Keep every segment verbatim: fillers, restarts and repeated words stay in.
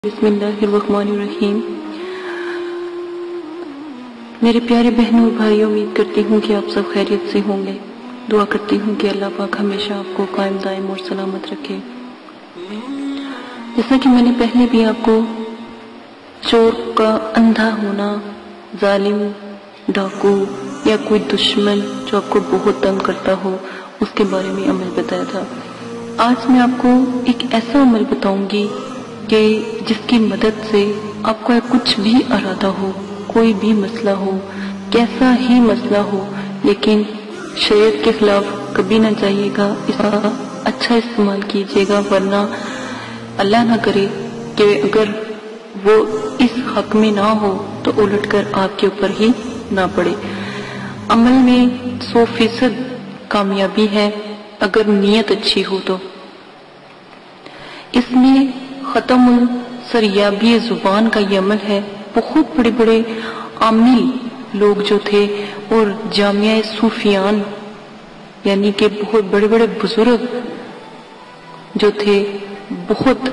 بسم اللہ الرحمن الرحیم۔ میرے پیارے بہنوں اور بھائیوں، امید کرتی ہوں کہ آپ سب خیریت سے ہوں گے۔ دعا کرتی ہوں کہ اللہ پاک ہمیشہ آپ کو قائم دائم اور سلامت رکھے۔ جیسا کہ میں نے پہلے بھی آپ کو چور کا اندھا ہونا، ظالم، ڈاکو یا کوئی دشمن جو آپ کو بہت تنگ کرتا ہو، اس کے بارے میں عمل بتایا تھا۔ آج میں آپ کو ایک ایسا عمل بتاؤں گی کہ جس کی مدد سے آپ کا کچھ بھی ارادہ ہو، کوئی بھی مسئلہ ہو، کیسا ہی مسئلہ ہو، لیکن شریعت کے خلاف کبھی نہ جائیے گا، اس کا اچھا استعمال کیجیے گا، ورنہ اللہ نہ کرے کہ اگر وہ اس حق میں نہ ہو تو الٹ کر آپ کے اوپر ہی نہ پڑے۔ عمل میں سو فیصد کامیابی ہے اگر نیت اچھی ہو تو۔ اس میں ختم السریابی زبان کا یہ عمل ہے۔ بہت بڑے بڑے عامل لوگ جو تھے اور جامعہ صوفیان یعنی کہ بہت بڑے بڑے بزرگ جو تھے، بہت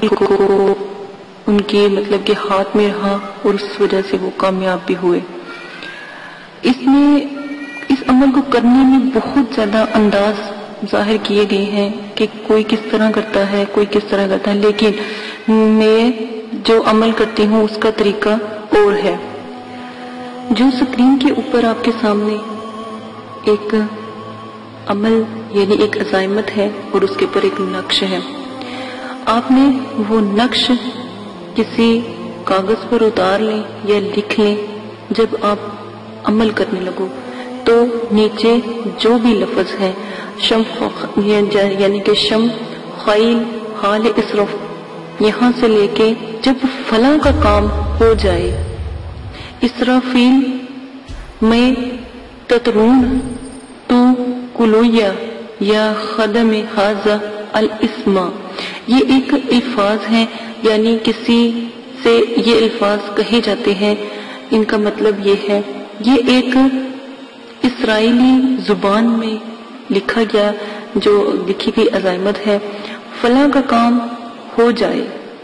ان کے مطلب کہ ہاتھ میں رہا اور اس وجہ سے وہ کامیاب بھی ہوئے۔ اس میں اس عمل کو کرنے میں بہت زیادہ انداز ظاہر کیے گئے ہیں کہ کوئی کس طرح کرتا ہے، کوئی کس طرح کرتا ہے، لیکن میں جو عمل کرتی ہوں اس کا طریقہ اور ہے۔ جو سکرین کے اوپر آپ کے سامنے ایک عمل یعنی ایک عزائمت ہے اور اس کے اوپر ایک نقش ہے، آپ نے وہ نقش کسی کاغذ پر اتار لیں یا لکھ لیں۔ جب آپ عمل کرنے لگو تو نیچے جو بھی لفظ ہے شم یعنی کہ شم خیل حال اسرف، یہاں سے لے کے جب فلاں کا کام ہو جائے، اسرافیل میں تترون تو کلویا یا خدم حاضہ الاسما، یہ ایک الفاظ ہیں، یعنی کسی سے یہ الفاظ کہے جاتے ہیں۔ ان کا مطلب یہ ہے، یہ ایک اسرائیلی زبان میں لکھا گیا جو لکھی گئی عزائمت ہے۔ فلاں کا کام ہو جائے،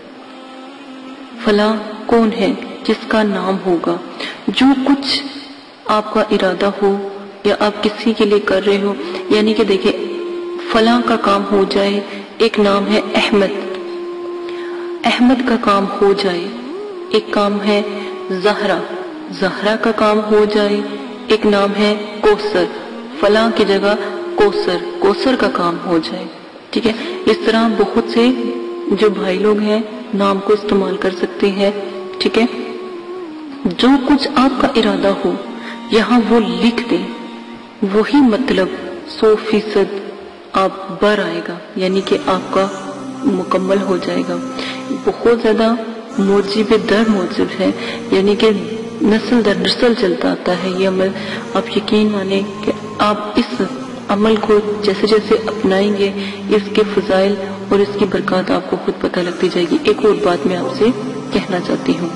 فلاں کون ہے؟ جس کا نام ہوگا۔ جو کچھ آپ کا ارادہ ہو یا آپ کسی کے لیے کر رہے ہو، یعنی کہ دیکھیں فلاں کا کام ہو جائے، ایک نام ہے احمد، احمد کا کام ہو جائے۔ ایک کام ہے زہرا، زہرا کا کام ہو جائے۔ ایک نام ہے کوثر، فلاں کی جگہ کوثر، کوثر کا کام ہو جائے۔ ٹھیک ہے، اس طرح بہت سے جو بھائی لوگ ہیں نام کو استعمال کر سکتے ہیں۔ ٹھیک ہے، جو کچھ آپ کا ارادہ ہو یہاں وہ لکھ دیں، وہی مطلب سو فیصد آپ بر آئے گا، یعنی کہ آپ کا مکمل ہو جائے گا۔ بہت زیادہ موجب در موجب ہے، یعنی کہ نسل در نسل چلتا آتا ہے یہ عمل۔ آپ یقین مانیں کہ آپ اس عمل کو جیسے جیسے اپنائیں گے اس کے فضائل اور اس کی برکات آپ کو خود پتہ لگتی جائے گی۔ ایک اور بات میں آپ سے کہنا چاہتی ہوں،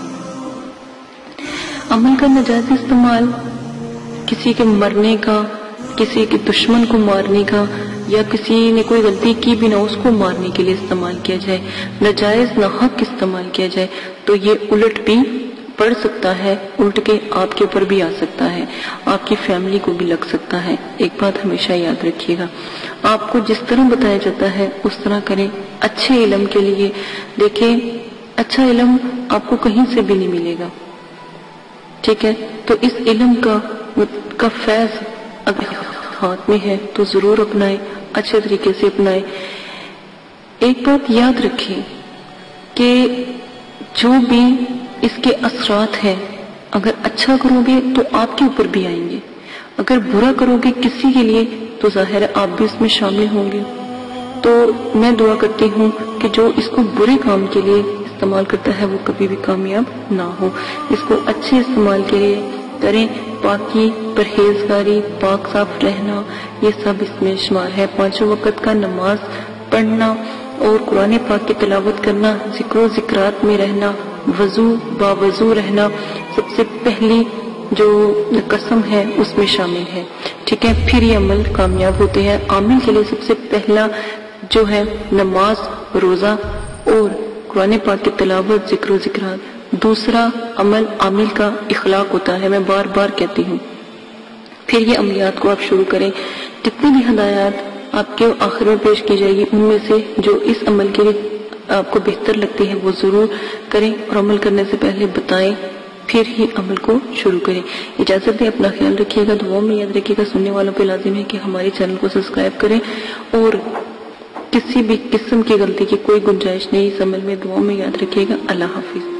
عمل کا ناجائز استعمال کسی کے مرنے کا، کسی کے دشمن کو مارنے کا، یا کسی نے کوئی غلطی کی بھی نہ اس کو مارنے کے لیے استعمال کیا جائے، ناجائز ناحق استعمال کیا جائے تو یہ الٹ بھی پڑ سکتا ہے، الٹ کے آپ کے اوپر بھی آ سکتا ہے، آپ کی فیملی کو بھی لگ سکتا ہے۔ ایک بات ہمیشہ یاد رکھیے گا، آپ کو جس طرح بتایا جاتا ہے اس طرح کریں۔ اچھے علم کے لیے دیکھیں، اچھا علم آپ کو کہیں سے بھی نہیں ملے گا، ٹھیک ہے، تو اس علم کا کا فیض اگر ہاتھ میں ہے تو ضرور اپنائیں، اچھے طریقے سے اپنائیں۔ ایک بات یاد رکھیں کہ جو بھی اس کے اثرات ہیں، اگر اچھا کرو گے تو آپ کے اوپر بھی آئیں گے، اگر برا کرو گے کسی کے لیے تو ظاہر ہے آپ بھی اس میں شامل ہوں گے۔ تو میں دعا کرتی ہوں کہ جو اس کو برے کام کے لیے استعمال کرتا ہے وہ کبھی بھی کامیاب نہ ہو، اس کو اچھے استعمال کے لیے کریں۔ پاکی، پرہیزگاری، پاک صاف رہنا، یہ سب اس میں شمار ہے۔ پانچوں وقت کا نماز پڑھنا اور قرآن پاک کی تلاوت کرنا، ذکر و ذکرات میں رہنا، وضو باوضو رہنا سب سے پہلی جو قسم ہے اس میں شامل ہے۔ ٹھیک ہے، پھر یہ عمل کامیاب ہوتے ہیں۔ عامل کے لیے سب سے پہلا جو ہے نماز، روزہ اور قرآن پاک کی تلاوت، ذکر و ذکرات۔ دوسرا عمل عامل کا اخلاق ہوتا ہے، میں بار بار کہتی ہوں۔ پھر یہ عملیات کو آپ شروع کریں، جتنی بھی ہدایات آپ کے آخر میں پیش کی جائے گی ان میں سے جو اس عمل کے لیے آپ کو بہتر لگتی ہے وہ ضرور کریں، اور عمل کرنے سے پہلے بتائیں، پھر ہی عمل کو شروع کریں۔ اجازت دیں، اپنا خیال رکھیے گا، دعاؤں میں یاد رکھیے گا۔ سننے والوں پہ لازم ہے کہ ہمارے چینل کو سبسکرائب کریں، اور کسی بھی قسم کی غلطی کی کوئی گنجائش نہیں اس عمل میں۔ دعاؤں میں یاد رکھیے گا۔ اللہ حافظ۔